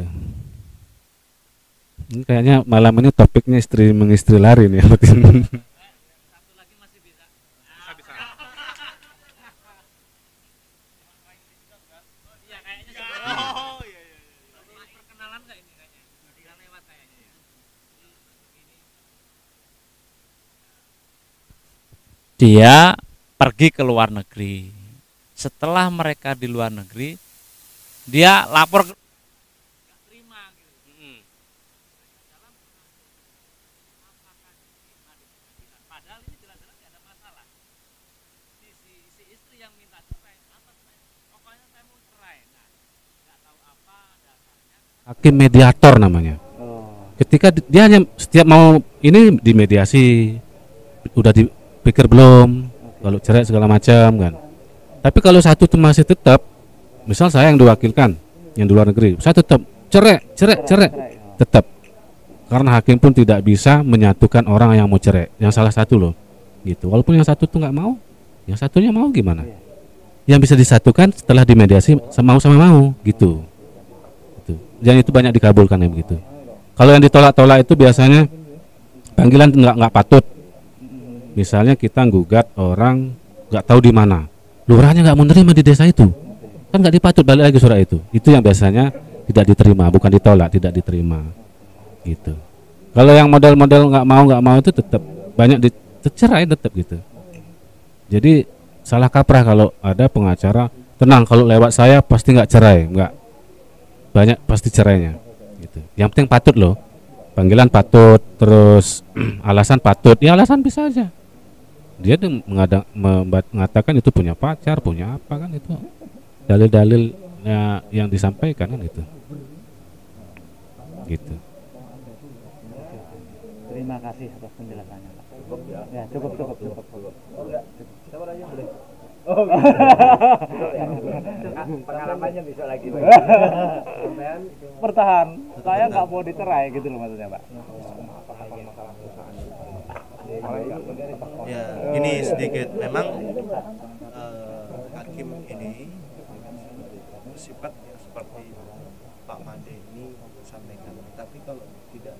Ini kayaknya malam ini topiknya istri mengistri lari nih. dia pergi ke luar negeri. Setelah mereka di luar negeri, dia lapor ke nggak terima gitu. Padahal ini jelas-jelas tidak ada masalah. Si istri yang minta cerai, apa cerai? Pokoknya saya mau cerai. Nah, nggak tahu apa dasarnya. Hakim mediator namanya. Ketika dia hanya setiap mau ini dimediasi, udah dipikir belum, kalau cerai segala macam kan. Tapi kalau satu itu masih tetap, misal saya yang diwakilkan, yang di luar negeri, saya tetap cerai, tetap. Karena hakim pun tidak bisa menyatukan orang yang mau cerai, yang salah satu loh, gitu. Walaupun yang satu tuh nggak mau, yang satunya mau gimana? Yang bisa disatukan setelah dimediasi sama mau, gitu. Dan itu banyak dikabulkan ya begitu. Kalau yang ditolak-tolak itu biasanya panggilan nggak patut. Misalnya kita gugat orang nggak tahu di mana, lurahnya nggak mau nerima di desa itu, kan nggak dipatut, balik lagi surat itu. Itu yang biasanya tidak diterima, bukan ditolak, tidak diterima, gitu. Kalau yang model-model nggak mau itu tetap banyak dicerai tetap gitu. Jadi salah kaprah kalau ada pengacara tenang kalau lewat saya pasti nggak cerai, nggak, banyak pasti cerainya. Gitu. Yang penting patut loh, panggilan patut, terus alasan patut, ya alasan bisa aja. Dia tuh mengatakan itu punya pacar, punya apa kan, itu dalil-dalil yang disampaikan kan itu. Gitu. Terima kasih atas penjelasannya, Pak. Cukup ya? Ya, cukup. Pengalamannya bisa lagi. Bertahan. Saya nggak mau dicerai gitu loh maksudnya, Pak. Ya, ini sedikit memang hakim ini bersifat ya seperti Pak Made ini sampaikan. Tapi kalau tidak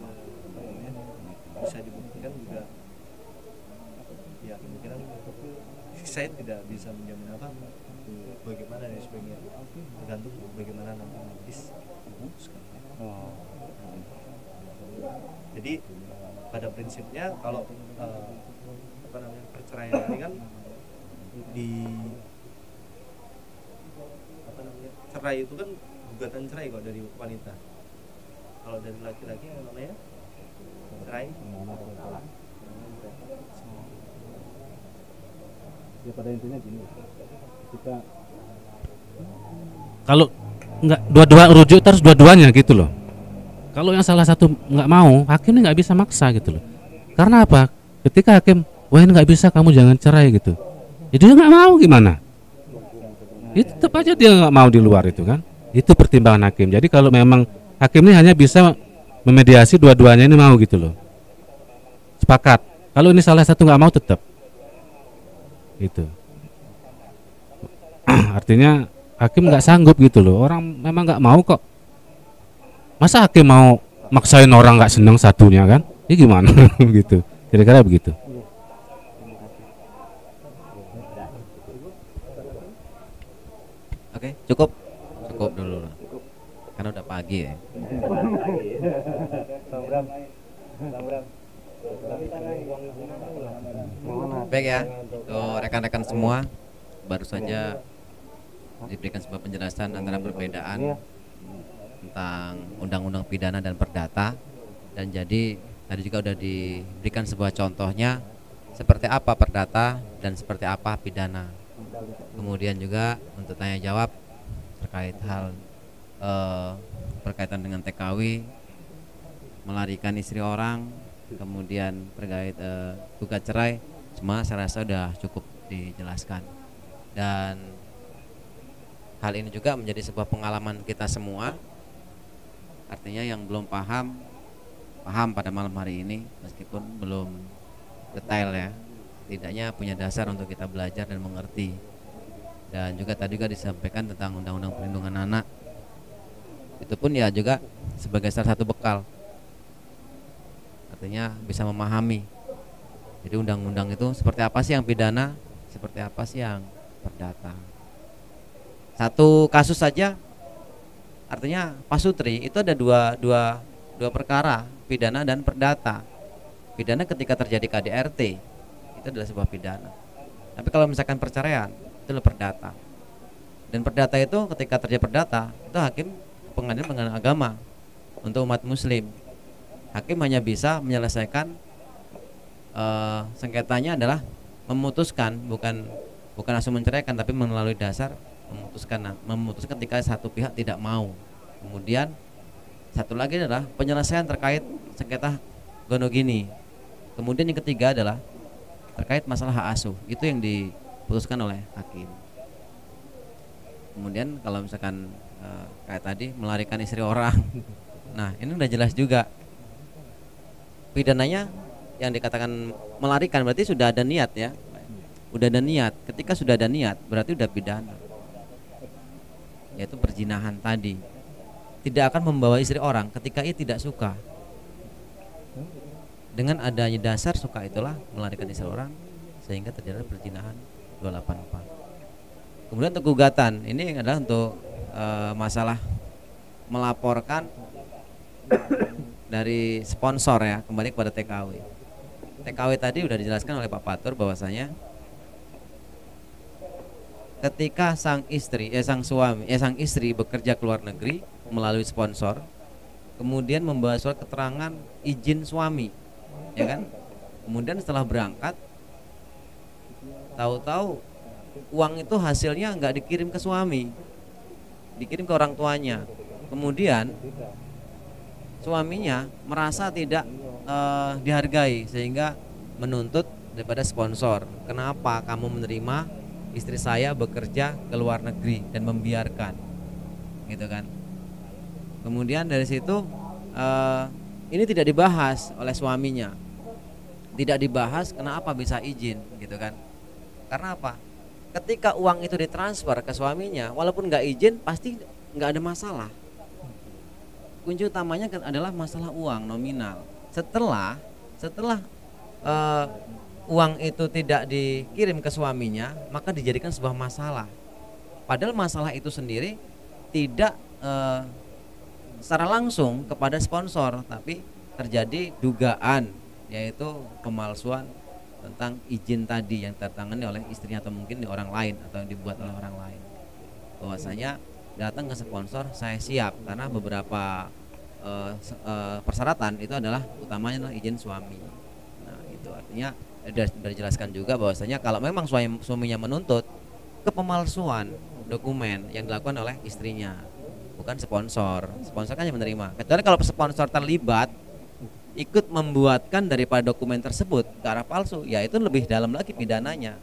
bisa dibuktikan juga, ya kemungkinan saya tidak bisa menjamin apa bagaimana dan sebagainya, tergantung bagaimana nanti diputuskan. Jadi pada prinsipnya kalau perceraian ini kan di cerai itu kan gugatan cerai kok dari wanita. Kalau dari laki-laki yang namanya cerai. Ya pada intinya gini, kita kalau nggak dua-dua rujuk terus dua-duanya gitu loh. Kalau yang salah satu nggak mau, hakim ini nggak bisa maksa gitu loh. Karena apa? Ketika hakim, wah ini nggak bisa, kamu jangan cerai gitu. Jadi dia nggak mau gimana? Itu tetap aja dia nggak mau di luar itu kan. Itu pertimbangan hakim. Jadi kalau memang hakim ini hanya bisa memediasi dua-duanya ini mau gitu loh. Sepakat. Kalau ini salah satu nggak mau tetap. Itu. Artinya hakim nggak sanggup gitu loh. Orang memang nggak mau kok. Masa hakim mau maksain orang nggak seneng satunya kan? Ini gimana gitu? Kira-kira begitu. Oke, cukup dulu lah. Karena udah pagi ya. Baik ya, rekan-rekan semua, baru saja diberikan sebuah penjelasan antara perbedaan tentang undang-undang pidana dan perdata, dan jadi tadi juga udah diberikan sebuah contohnya seperti apa perdata dan seperti apa pidana. Kemudian juga untuk tanya jawab terkait hal berkaitan dengan TKW, melarikan istri orang, kemudian terkait gugat cerai, semua saya rasa sudah cukup dijelaskan. Dan hal ini juga menjadi sebuah pengalaman kita semua. Artinya yang belum paham pada malam hari ini, meskipun belum detail ya, tidaknya punya dasar untuk kita belajar dan mengerti. Dan juga tadi juga disampaikan tentang undang-undang perlindungan anak. Itu pun ya juga sebagai salah satu bekal. Artinya bisa memahami. Jadi undang-undang itu seperti apa sih yang pidana, seperti apa sih yang perdata. Satu kasus saja, artinya Pak Sutri itu ada dua perkara, pidana dan perdata. Pidana ketika terjadi KDRT, itu itu adalah sebuah pidana. Tapi kalau misalkan perceraian itu adalah perdata. Dan perdata itu ketika terjadi perdata itu hakim pengadilan agama untuk umat muslim. Hakim hanya bisa menyelesaikan sengketanya adalah memutuskan, bukan langsung menceraikan, tapi melalui dasar memutuskan ketika satu pihak tidak mau. Kemudian satu lagi adalah penyelesaian terkait sengketa gonogini. Kemudian yang ketiga adalah terkait masalah hak asuh, itu yang diputuskan oleh hakim. Kemudian kalau misalkan kayak tadi melarikan istri orang, nah ini udah jelas juga pidananya. Yang dikatakan melarikan berarti sudah ada niat ya, udah ada niat. Ketika sudah ada niat berarti udah pidana, yaitu perzinahan tadi. Tidak akan membawa istri orang ketika ia tidak suka. Dengan adanya dasar suka itulah melarikan istri orang sehingga terjadi perzinahan 284. Kemudian untuk gugatan ini adalah untuk masalah melaporkan dari sponsor ya, kembali kepada TKW. TKW tadi sudah dijelaskan oleh Pak Patur bahwasanya ketika sang istri bekerja ke luar negeri melalui sponsor, kemudian membawa surat keterangan izin suami, ya kan? Kemudian setelah berangkat, tahu-tahu uang itu hasilnya nggak dikirim ke suami, dikirim ke orang tuanya. Kemudian suaminya merasa tidak dihargai sehingga menuntut daripada sponsor. Kenapa kamu menerima istri saya bekerja ke luar negeri dan membiarkan, gitu kan? Kemudian dari situ ini tidak dibahas oleh suaminya, tidak dibahas kenapa bisa izin, gitu kan? Karena apa? Ketika uang itu ditransfer ke suaminya, walaupun nggak izin pasti nggak ada masalah. Kunci utamanya adalah masalah uang nominal. Setelah uang itu tidak dikirim ke suaminya, maka dijadikan sebuah masalah. Padahal masalah itu sendiri tidak secara langsung kepada sponsor, tapi terjadi dugaan, yaitu pemalsuan tentang izin tadi yang tertangani oleh istrinya atau mungkin di orang lain atau yang dibuat oleh orang lain. Bahwasanya datang ke sponsor, saya siap, karena beberapa persyaratan itu adalah utamanya adalah izin suami. Nah itu artinya sudah dijelaskan juga bahwasanya kalau memang suaminya menuntut ke pemalsuan dokumen yang dilakukan oleh istrinya, bukan sponsor. Sponsor kan yang menerima. Kecuali kalau sponsor terlibat ikut membuatkan daripada dokumen tersebut ke arah palsu, ya itu lebih dalam lagi pidananya.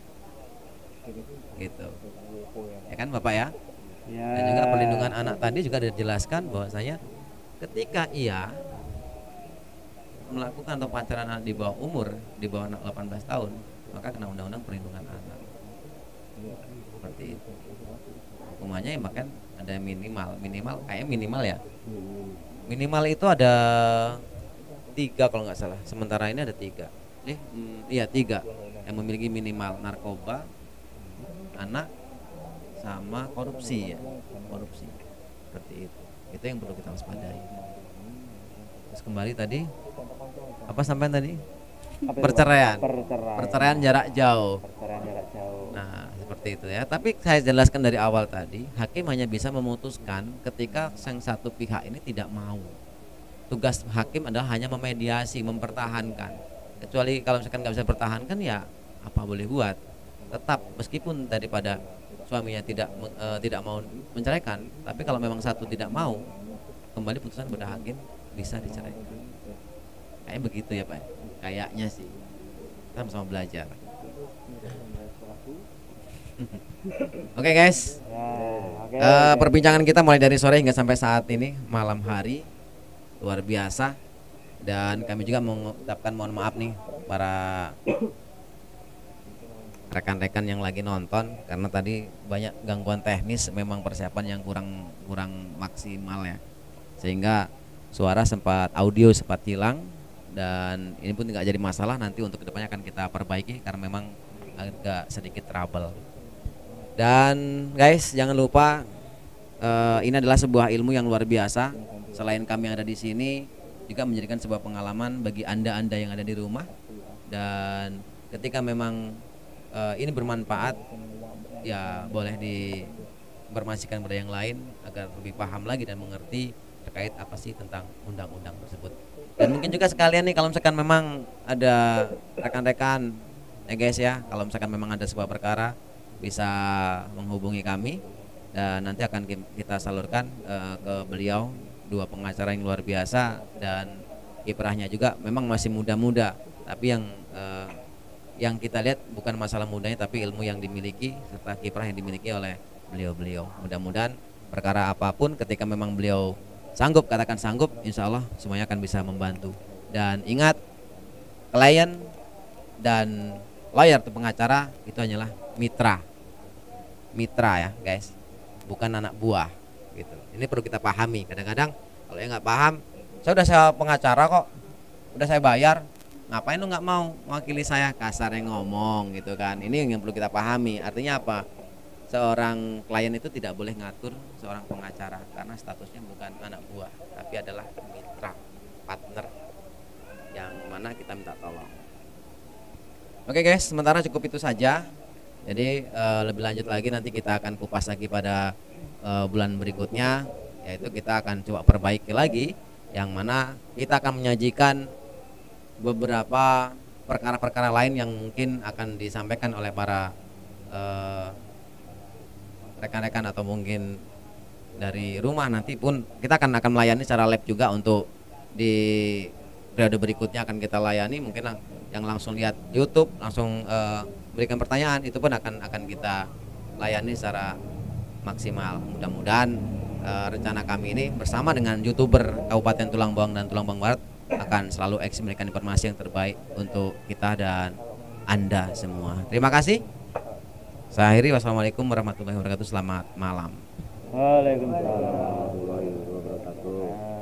Gitu. Ya kan Bapak ya? Ya. Dan juga perlindungan anak tadi juga dijelaskan bahwasanya ketika ia melakukan atau pacaran anak di bawah umur, di bawah 18 tahun, maka kena undang-undang perlindungan anak. Seperti itu. Hukumannya ya makan ada minimal kayak minimal ya. Minimal itu ada 3 kalau nggak salah. Sementara ini ada 3. Iya 3 yang memiliki minimal narkoba, anak, sama korupsi ya. Korupsi. Seperti itu. Itu yang perlu kita waspadai. Terus kembali tadi apa sampai tadi? Perceraian jarak jauh. Nah seperti itu ya. Tapi saya jelaskan dari awal tadi, hakim hanya bisa memutuskan ketika sang satu pihak ini tidak mau. Tugas hakim adalah hanya memediasi, mempertahankan. Kecuali kalau misalkan nggak bisa pertahankan, ya apa boleh buat. Tetap meskipun daripada suaminya tidak mau menceraikan, tapi kalau memang satu tidak mau, kembali putusan pada hakim bisa diceraikan. Kayaknya begitu ya Pak. Kayaknya sih. Kita sama belajar. Oke guys. Perbincangan kita mulai dari sore hingga sampai saat ini malam hari luar biasa, dan kami juga mengucapkan mohon maaf nih para rekan-rekan yang lagi nonton karena tadi banyak gangguan teknis, memang persiapan yang kurang maksimal ya, sehingga audio sempat hilang, dan ini pun tidak jadi masalah. Nanti untuk kedepannya akan kita perbaiki karena memang agak sedikit trouble. Dan guys jangan lupa ini adalah sebuah ilmu yang luar biasa. Selain kami yang ada di sini juga menjadikan sebuah pengalaman bagi anda yang ada di rumah, dan ketika memang ini bermanfaat, ya boleh diinformasikan kepada yang lain agar lebih paham lagi dan mengerti terkait apa sih tentang undang-undang tersebut. Dan mungkin juga sekalian nih, kalau misalkan memang ada rekan-rekan ya guys ya, kalau misalkan memang ada sebuah perkara, bisa menghubungi kami dan nanti akan kita salurkan ke beliau, dua pengacara yang luar biasa dan kiprahnya juga memang masih muda-muda, tapi yang kita lihat bukan masalah mudanya tapi ilmu yang dimiliki serta kiprah yang dimiliki oleh beliau-beliau. Mudah-mudahan perkara apapun ketika memang beliau sanggup, katakan sanggup, insya Allah semuanya akan bisa membantu. Dan ingat, klien dan lawyer atau pengacara itu hanyalah mitra ya guys, bukan anak buah gitu. Ini perlu kita pahami. Kadang-kadang kalau yang nggak paham, saya pengacara kok, udah saya bayar, ngapain lu nggak mau mewakili saya, kasarnya ngomong gitu kan. Ini yang perlu kita pahami. Artinya apa? Seorang klien itu tidak boleh ngatur seorang pengacara karena statusnya bukan anak buah, tapi adalah mitra, partner yang mana kita minta tolong. Oke guys, sementara cukup itu saja. Jadi lebih lanjut lagi nanti kita akan kupas lagi pada bulan berikutnya, yaitu kita akan coba perbaiki lagi, yang mana kita akan menyajikan beberapa perkara-perkara lain yang mungkin akan disampaikan oleh para rekan-rekan atau mungkin dari rumah. Nanti pun kita akan melayani secara live juga untuk di periode berikutnya akan kita layani. Mungkin yang langsung lihat YouTube langsung berikan pertanyaan, itu pun akan kita layani secara maksimal. Mudah-mudahan rencana kami ini bersama dengan YouTuber Kabupaten Tulang Bawang dan Tulang Bawang Barat akan selalu memberikan informasi yang terbaik untuk kita dan Anda semua. Terima kasih. Saya akhiri, wassalamualaikum warahmatullahi wabarakatuh. Selamat malam. Waalaikumsalam warahmatullahi wabarakatuh.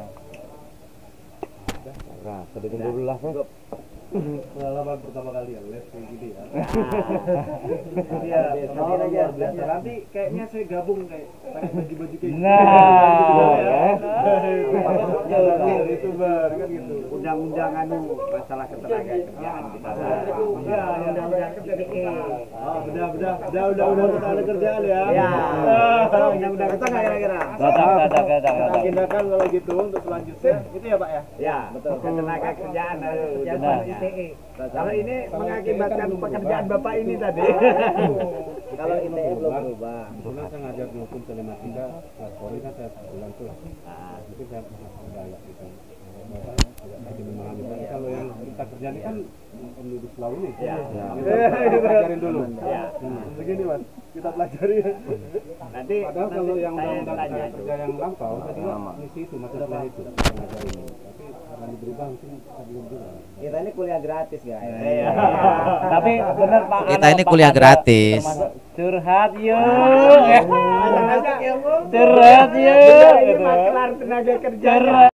Nah, sedikit dulu lah, pengalaman pertama kali ya live kayak gini ya. Iya, luar biasa. Nanti kayaknya saya gabung kayak pakai baju-baju kayak gitu. YouTuber kan gitu. Undang-undang masalah ketenaga kerjaan kita. Ya, undang-undang KPI. Oh, udah ada kerjaan ya. Ya. Undang-undang kita nggak kira-kira. Kita agendakan kalau gitu untuk selanjutnya. Itu ya Pak ya? Ya, betul. Ketenaga kerjaan ITE. Kalau ini mengakibatkan pekerjaan Bapak ini tadi. Kalau ITE belum berubah. Karena saya ngajar hukum telematika, Polri kan saya bulan tuh. Itu saya udah agak gitu. Lagi memahami. Kalau yang kita kerjain kan omnibus law ini. Ya. Kita pelajarin dulu. Ya. Begini Mas, kita pelajari. Nanti Padahal kalau yang saya undang-undang tanya kerja yang lampau, saya juga ngisi itu masalah itu. Ngajarin. Tapi karena berubah mungkin kita belum juga. kita ini kuliah gratis guys. Iya. Tapi benar Pak. Kita ini kuliah gratis. Curhat yuk. Curhat Curhat yuk. Ini masalah tenaga kerja.